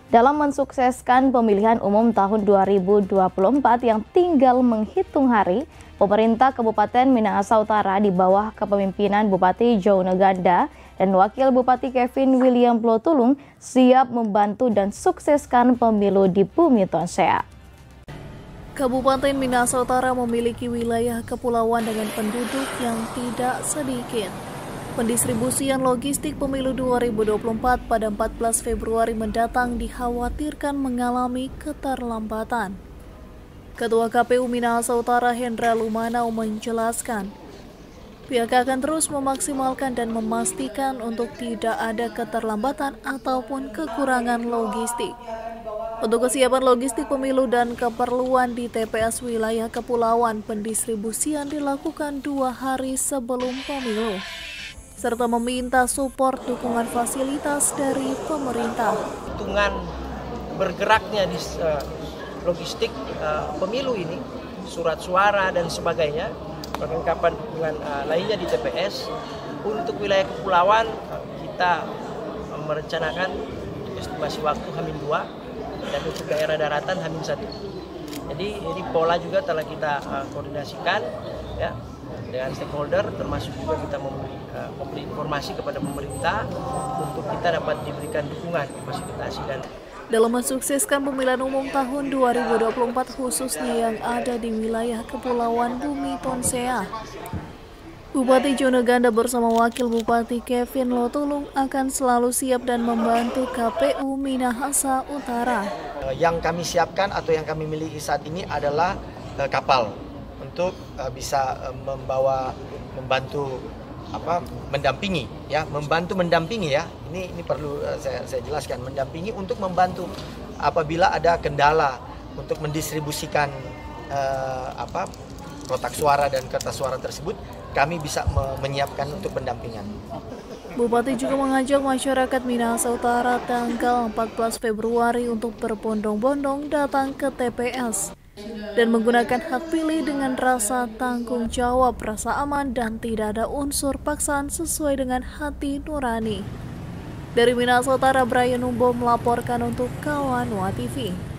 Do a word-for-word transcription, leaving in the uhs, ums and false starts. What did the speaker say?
dalam mensukseskan pemilihan umum tahun dua ribu dua puluh empat yang tinggal menghitung hari. Pemerintah Kabupaten Minahasa Utara di bawah kepemimpinan Bupati Joe Neganda dan Wakil Bupati Kevin William Plotulung siap membantu dan sukseskan pemilu di Bumi Tonsea. Kabupaten Minahasa Utara memiliki wilayah kepulauan dengan penduduk yang tidak sedikit. Pendistribusian logistik pemilu dua ribu dua puluh empat pada empat belas Februari mendatang dikhawatirkan mengalami keterlambatan. Ketua K P U Minahasa Utara Hendra Lumanau menjelaskan, pihak akan terus memaksimalkan dan memastikan untuk tidak ada keterlambatan ataupun kekurangan logistik. Untuk kesiapan logistik pemilu dan keperluan di T P S wilayah kepulauan, pendistribusian dilakukan dua hari sebelum pemilu, serta meminta support dukungan fasilitas dari pemerintah. Hitungan bergeraknya di uh, logistik uh, pemilu ini, surat suara dan sebagainya, perlengkapan dukungan uh, lainnya di T P S. Untuk wilayah kepulauan, uh, kita uh, merencanakan estimasi waktu Hamin dua, dan untuk daerah daratan Hamin satu. Jadi ini pola juga telah kita uh, koordinasikan ya dengan stakeholder, termasuk juga kita memberi, uh, memberi informasi kepada pemerintah untuk kita dapat diberikan dukungan, fasilitasi. Dan dalam mensukseskan pemilihan umum tahun dua ribu dua puluh empat khususnya yang ada di wilayah Kepulauan Bumi Tonsea, Bupati Joe Neganda bersama Wakil Bupati Kevin Plotulung akan selalu siap dan membantu K P U Minahasa Utara. Yang kami siapkan atau yang kami miliki saat ini adalah uh, kapal untuk uh, bisa uh, membawa, membantu apa, mendampingi ya, membantu mendampingi ya. Ini ini perlu uh, saya, saya jelaskan, mendampingi untuk membantu apabila ada kendala untuk mendistribusikan uh, apa kotak suara dan kertas suara tersebut. Kami bisa menyiapkan untuk pendampingan. Bupati juga mengajak masyarakat Minahasa Utara tanggal empat belas Februari untuk berbondong-bondong datang ke T P S dan menggunakan hak pilih dengan rasa tanggung jawab, rasa aman, dan tidak ada unsur paksaan sesuai dengan hati nurani. Dari Minahasa Utara, Brian Umbo melaporkan untuk Kawan W A T V.